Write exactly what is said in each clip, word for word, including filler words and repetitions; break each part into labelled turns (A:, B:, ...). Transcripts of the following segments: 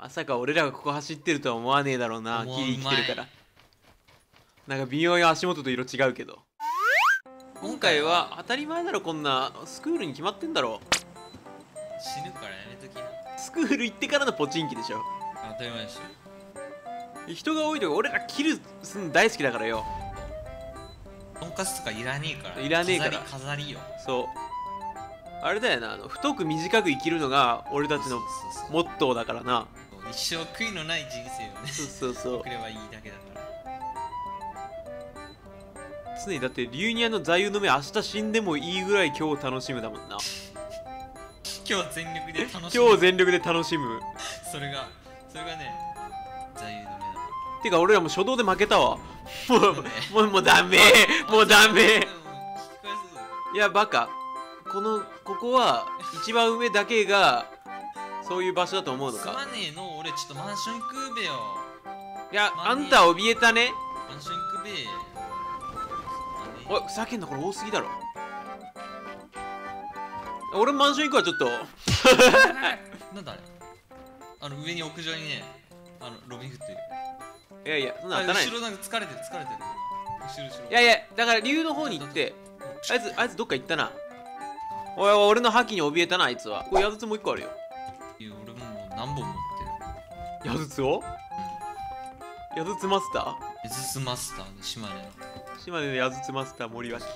A: まさか俺らがここ走ってるとは思わねえだろうな。キリ生きてるから。なんか微妙に足元と色違うけど、今回は当たり前だろ。こんなスクールに決まってんだろ。
B: 死ぬからやめときな。
A: スクール行ってからのポチンキでしょ。
B: 当たり前でしょ。
A: 人が多いとか俺らキルすんの大好きだからよ。
B: とんかつとかいらねえから。
A: いらねえから
B: 飾り飾りよ。
A: そうあれだよな、あの太く短く生きるのが俺たちのモットーだからな。
B: 一生悔いのない人生をね、
A: そうそうそう
B: 送ればいいだけだから。
A: 常にだってリュウニアの座右の銘、明日死んでもいいぐらい今日を楽しむだもんな。
B: 今日全力で楽しむ。
A: 今日全力で楽しむ。
B: それがそれがね座右の銘だから。
A: てか俺らも初動で負けたわ。もうもうもうダメもうダメ。いやバカ、このここは一番上だけがそういう場所だと思うの
B: すま
A: か。
B: ねえの、俺ちょっとマンション行くべよ。
A: いやあんた怯えたね。
B: マンション行くべ。
A: おいふざけんな、これ多すぎだろ。俺マンション行くわちょっと。
B: なんだあれ、あの上に屋上にね、あのロビンフットいる。
A: いやいやそんな
B: あ
A: 当たらない。
B: 後ろなんか疲れてる疲れてる。後ろ後ろ。
A: いやいやだから竜の方に行って、あいつあいつどっか行ったな。おいおい俺の覇気に怯えたなあいつは。これ矢筒もう一個あるよ。
B: いや俺ももう何本持ってる。
A: 矢筒を矢筒マスター、
B: エズスマスターの島根の。
A: 島根の矢筒マスター森脇。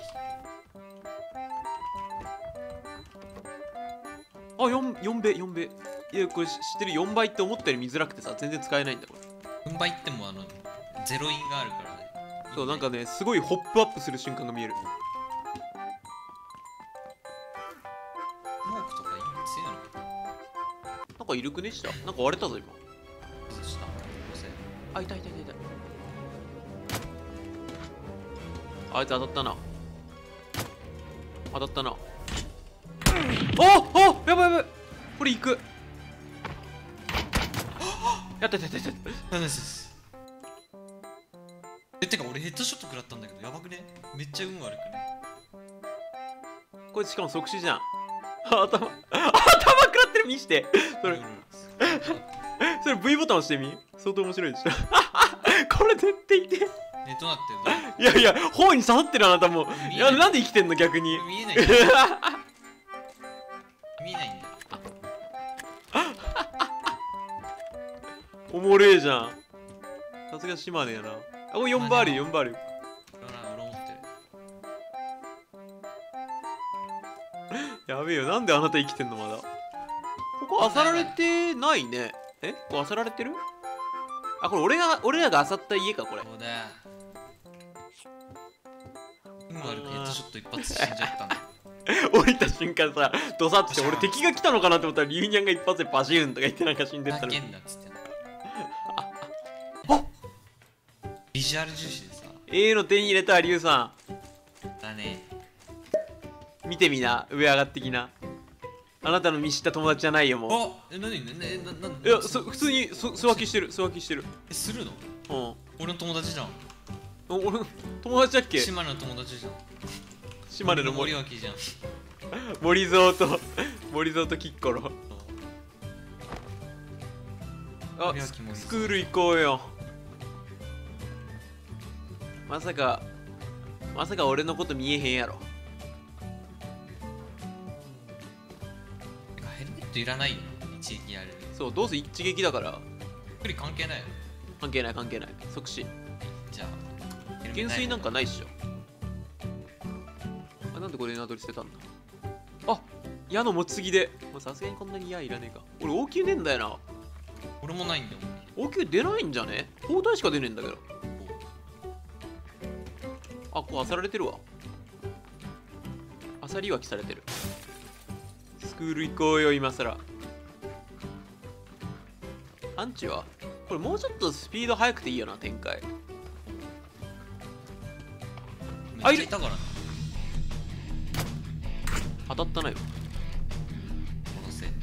A: あ、4, 4倍よん倍。いやこれ知ってる、よんばいって思ったより見づらくてさ全然使えないんだこれ。
B: よんばいってもあのゼロインがあるから。
A: そうなんかねすごいホップアップする瞬間が見える。
B: モークとか今強いの。
A: なんかいるくねした。なんか割れたぞ今。
B: そした
A: あ、いたいたいたいた。あいつ当たったな。当たったな。ああやばいやばい。これいく。やったやったやったやった。
B: 何ですえ、てか俺ヘッドショット食らったんだけどやばくね。めっちゃ運悪くね。
A: こいつしかも即死じゃん。頭頭食らってる。見してそれそれ V ボタン押してみ。相当面白いでしょ。これ絶対いて。
B: え、どうなってる。
A: いやいや頬に刺さってる。あなたもいやなんで生きてんの逆に。
B: 見えない見えないんだよ。
A: おもれえじゃん。さすが島根やな。あ、これよんばいあるよよんばいあるよ。
B: 俺思ってる。
A: やべえよ、なんであなた生きてんのまだ。ここ漁られてないね。え、ここ漁られてる。あ、これ俺が俺らが漁った家かこれ。
B: そうだよ。運悪くヘッドショット一発死んじゃったんだ。
A: 降りた瞬間さドサッとして俺敵が来たのかなって思ったらリュウニャンが一発でバシューンとか言ってなんか死んでったの。
B: だけんだっつって。ビジュアル重視でさ。
A: ええの手に入れたリュウさ
B: だね。
A: ん。見てみな、上上がってきな。あなたの見知った友達じゃないよもう。
B: あ、え、なにね、ね、な、なん
A: いや、そ普通にそ素分けしてる素分けしてる。
B: え、するの。
A: うん。
B: 俺の友達じゃん。
A: お俺友達だっけ。
B: 島根の友達じゃん。
A: 島根の森
B: 森脇じゃん。
A: 森蔵と森蔵とキッコロ。あ、ススクール行こうよ。まさかまさか俺のこと見えへんやろ。
B: ヘルメットいらないよ。一撃やる。
A: そうどうせ一撃だから
B: 距離関係ないよ。
A: 関係ない関係ない。即死。
B: じゃあ
A: 懸垂なんかないっしょ。あ、なんでこれエナドリ捨てたんだ。あ、矢の持ちすぎでさすがにこんなに矢いらねえか。俺応急ねえんだよな。
B: 俺もないんだよ。
A: 応急出ないんじゃね。砲台しか出ねえんだけど。あ、こう漁られてるわ。あさりはきされてる。スクール行こうよ今さら。アンチはこれもうちょっとスピード速くていいよな展開。
B: めっちゃいたからな。
A: 当たったなよ。
B: 殺せ。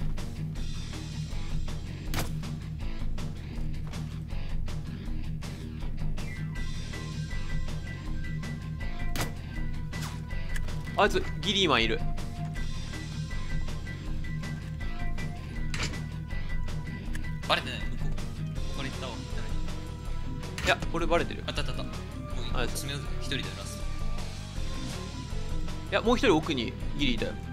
A: あいつギリーマンいる。
B: ババレてない。向こうこれ行ったわ。
A: いや俺バレてる。
B: あったあったあった。もう
A: はい
B: 詰めようぜ。一人でラスト。
A: いやもう一人奥にギリいたよ。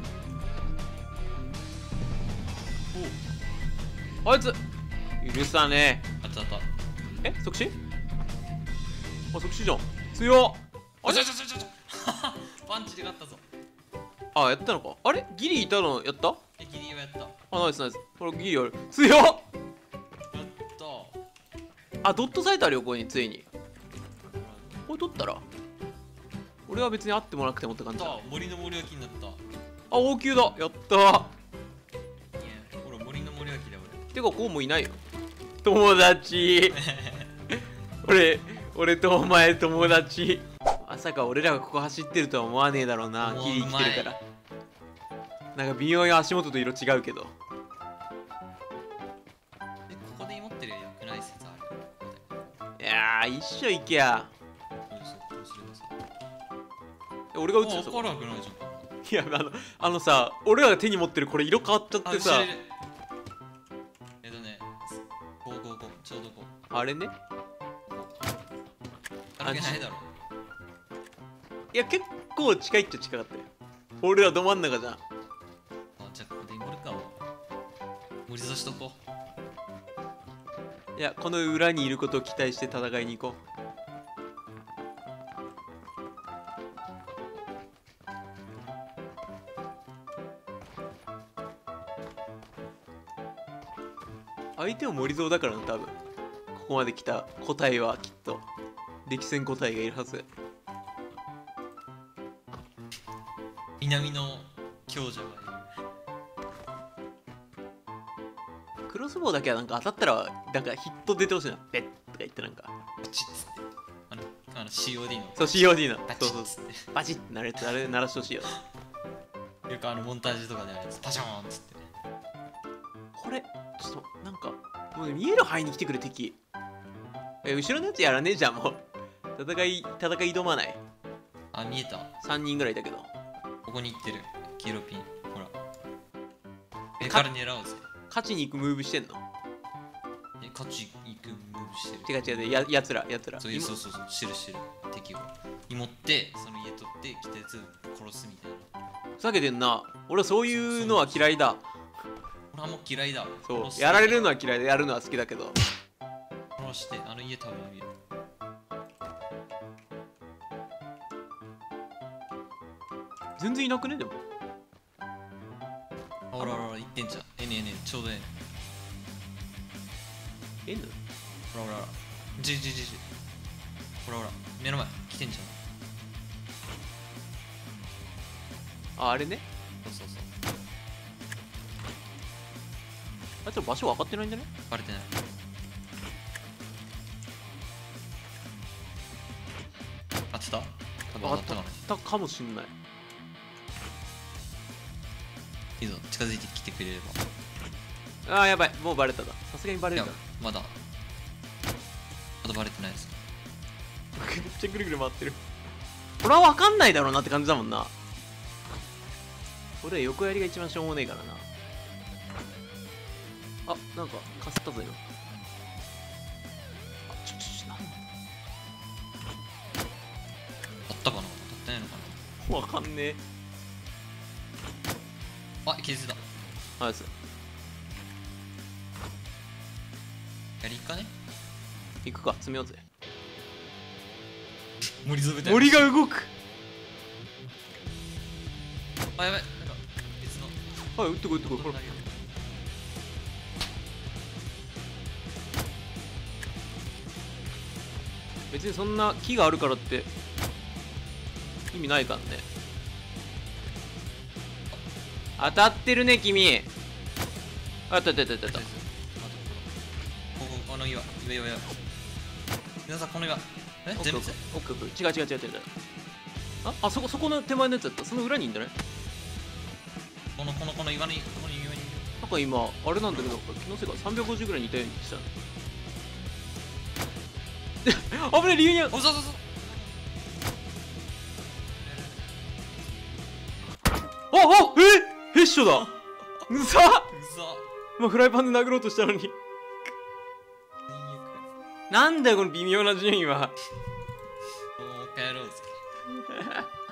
A: おあいつ許さね
B: あったあった。
A: え。え即死。あ即死じゃん。強っ。
B: あちょちょちょちょちょパンチで勝ったぞ。
A: あやったのか。あれギリいたのやった。
B: えギリはやった。やっ
A: あナイスナイス。これギリある。強っ。
B: た。
A: あドットサイトあるよここについに。これ取ったら俺は別に会ってもなくてもって感じだ。
B: あ森の森脇になった。いや
A: あ王宮だ。やったー。
B: ほら森の森脇だ
A: てかこうもいないよ友達俺俺とお前友達。まさか俺らがここ走ってるとは思わねえだろうな。ギリ生きてるから。なんか微妙に足元と色違うけど。
B: 俺。えここで持ってるよくない説ある。
A: いやー一緒行けや。俺が撃つよそこ。
B: 分からなくないじゃん。
A: いやあのあのさ俺らが手に持ってるこれ色変わっちゃってさ。
B: えっとねこうこうこうちょうどこう
A: あれね。
B: あれないだろ。
A: いや結構近いっちゃ近かったよ。俺らど真ん中じゃん。
B: あじゃあここで祈るかも。無理さしとこう。
A: いやこの裏にいることを期待して戦いに行こう。相手は森蔵だからな多分。ここまで来た個体はきっと歴戦個体がいるはず。
B: 南の強者がいる。
A: クロスボウだけはなんか当たったらなんかヒット出てほしいな。ベッとか言ってなんか
B: バチッつってあのあの シーオーディー の
A: そう シーオーディー の
B: バ
A: そうそう
B: チッつって
A: バチッってなるやつあれ鳴らしてほしいよ。
B: よくあのモンタージュとかであるやつパシャーンっつってね。
A: これちょっとなんかもう、ね、見える範囲に来てくる敵。え後ろのやつやらねえじゃんもう。戦い戦い挑まない。
B: あ見えた。
A: さんにんぐらいいたけど。
B: ここに行ってる黄色ピンほら
A: え
B: 上から狙おうぜ。
A: 勝ちに行くムーブしてんの。
B: え勝ち行くムーブしてる。
A: 違う違うややつらやつら
B: そういうそうそうそう知る知る敵をに持ってその家取って来たやつ殺すみたいな。
A: ふざけてんな。俺はそういうのは嫌いだ。
B: 俺はもう嫌いだ。
A: そう
B: 殺す
A: やられるのは嫌いでやるのは好きだけど。
B: 殺してあの家多分見る。
A: 全然いなくねでも。
B: あららら言ってんじゃん。えねえねえちょうどええね
A: N？
B: ほらほらほらじじじじほらほら目の前来てんじゃん。
A: ああれね。
B: そうそうそう
A: あいつら場所分かってないんじゃね。
B: バレてない。当てた多分当たったかな。
A: たかもしんない。
B: いいぞ近づいてきてくれれば。
A: ああやばいもうバレただ。さすがにバレ
B: いや
A: るだ。
B: まだまだバレてないです。
A: めっちゃぐるぐる回ってる。これは分かんないだろうなって感じだもんな。俺は横やりが一番しょうもねえからな。あなんかかすったぞ今。あちょちょちょなんだ。
B: 当たったかな当たってないのか
A: 分かんねえ。
B: な。あ気づいた。
A: あいつ
B: やりっかね。
A: 行くか詰めようぜ。
B: 森蔵みたいな。
A: 森が動く。
B: あやばいなんか別の
A: はい撃ってこい撃ってこい。ほら別にそんな木があるからって意味ないからね。当たってるね君。あったあったあったあった。
B: ここあの岩岩岩岩皆さんこの岩え全部
A: オッケーオッケーオッケー違う違う違う違う違う。ああそこそこの手前のやつだった。その裏にいんだね。
B: このこのこの岩にこの岩にいる。
A: なんか今あれなんだけど気のせいかさんびゃくごじゅうぐらいにいたようにした。危ない理由にあ
B: おそうそうそう
A: おおえヘッショだうざっ。
B: うざ
A: まあフライパンで殴ろうとしたのになんだよこの微妙な順位は。
B: もう帰ろうぜ。